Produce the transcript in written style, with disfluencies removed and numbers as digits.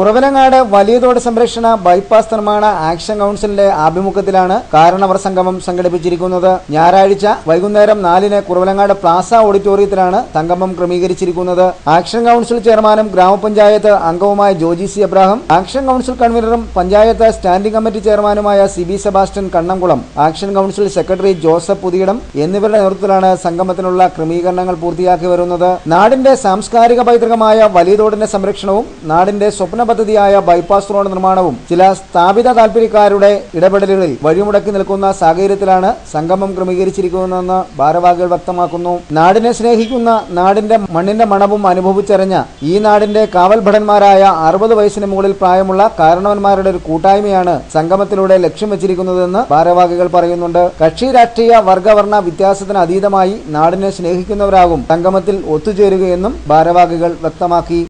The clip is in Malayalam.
കുറവലങ്ങാട് വലിയതോട് സംരക്ഷണ ബൈപ്പാസ് നിർമ്മാണ ആക്ഷൻ കൗൺസിലിന്റെ ആഭിമുഖ്യത്തിലാണ് കാരണവർ സംഗമം സംഘടിപ്പിച്ചിരിക്കുന്നത്. ഞായറാഴ്ച വൈകുന്നേരം 4-ന് കുറവലങ്ങാട് പ്ലാസ ഓഡിറ്റോറിയത്തിലാണ് സംഗമം ക്രമീകരിച്ചിരിക്കുന്നത്. ആക്ഷൻ കൗൺസിൽ ചെയർമാനും ഗ്രാമപഞ്ചായത്ത് അംഗവുമായ Joji C Ebrahim, action council കൺവീനറും പഞ്ചായത്ത് സ്റ്റാൻഡിംഗ് കമ്മിറ്റി ചെയർമാനുമായ CB Sebastian Kannamkulam, action council secretary Joseph Puthiyidam എന്നിവരുടെ നേതൃത്വത്തിലാണ് സംഗമത്തിനുള്ള ക്രമീകരണങ്ങൾ പൂർത്തിയാക്കി വരുന്നത്. നാടിന്റെ സാംസ്കാരിക പൈതൃകമായ വലിയതോടിന്റെ സംരക്ഷണവും നാടിന്റെ സ്വപ്ന പദ്ധതിയായ ബൈപ്പാസ് റോഡ് നിർമ്മാണവും ചില സ്ഥാപിത താൽപര്യക്കാരുടെ ഇടപെടലുകളിൽ വഴിമുടക്കി നിൽക്കുന്ന സാഹചര്യത്തിലാണ് സംഗമം ക്രമീകരിച്ചിരിക്കുന്നതെന്ന് ഭാരവാഹികൾ വ്യക്തമാക്കുന്നു. നാടിനെ സ്നേഹിക്കുന്ന, നാടിന്റെ മണ്ണിന്റെ മണവും അനുഭവിച്ചറിഞ്ഞ ഈ നാടിന്റെ കാവൽ ഭടന്മാരായ 60 വയസ്സിന് മുകളിൽ പ്രായമുള്ള കാരണവന്മാരുടെ ഒരു കൂട്ടായ്മയാണ് സംഗമത്തിലൂടെ ലക്ഷ്യം വെച്ചിരിക്കുന്നതെന്ന് ഭാരവാഹികൾ പറയുന്നുണ്ട്. കക്ഷി രാഷ്ട്രീയ വർഗവർണ്ണ വ്യത്യാസത്തിന് അതീതമായി നാടിനെ സ്നേഹിക്കുന്നവരാകും സംഗമത്തിൽ ഒത്തുചേരുകയെന്നും ഭാരവാഹികൾ വ്യക്തമാക്കി.